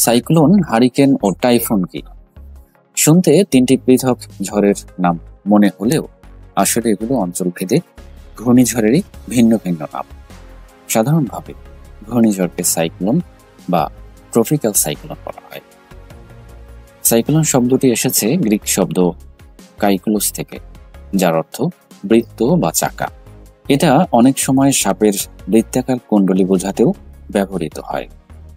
Cyclone, hurricane ও typhoon কি? শুনতে তিনটি পৃথক ঝড়ের নাম মনে হলেও আসলে এগুলো অঞ্চলভেদে ঘূর্ণিঝড়েরই ভিন্ন ভিন্ন নাম। সাধারণভাবে ঘূর্ণিঝড়কে সাইক্লোন বা ট্রপিক্যাল সাইক্লোন বলা হয়। সাইক্লোন শব্দটি এসেছে গ্রিক শব্দ কাইকুলোস থেকে, যার অর্থ বৃত্ত বা চাকা। এটা অনেক সময় সাপের বৃত্তাকার কুণ্ডলী বোঝাতেও ব্যবহৃত হয়।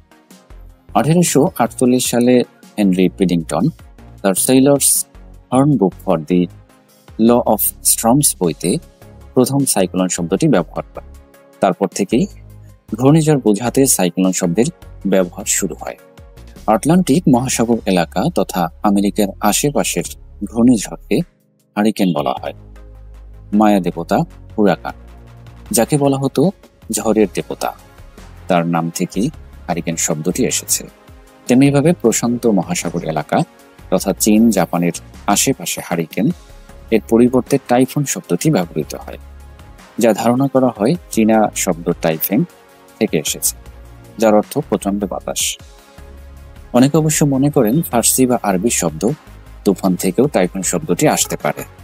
1848 সালে হেনরি পিডিংটন তার sailors hornbook for the law of storms বইতে প্রথম সাইক্লোন শব্দটি ব্যবহার করে। তারপর থেকেই ঘূর্ণিঝড় বোঝাতে সাইক্লোন শব্দের ব্যবহার শুরু হয়। আটলান্টিক মহাসাগর এলাকা তথা আমেরিকার আশেপাশের ঘূর্ণিঝড়কে হারিকেন বলা হয়। মায়া দেবতা হুরাকান, যাকে বলা হতো ঝড়ের দেবতা, তার নাম থেকেই হারিকেন শব্দটি এসেছে। তেমনিভাবে প্রশান্ত মহাসাগর এলাকা তথা চীন, জাপানের আশেপাশে হারিকেন এর পরিবর্তে টাইফুন শব্দটি ব্যবহৃত হয়, যা ধারণা করা হয় চীনা শব্দ টাইফেং থেকে এসেছে, যার অর্থ প্রচন্ড বাতাস। অনেকে অবশ্য মনে করেন ফার্সি বা আরবি শব্দ তুফান থেকেও টাইফুন শব্দটি আসতে পারে।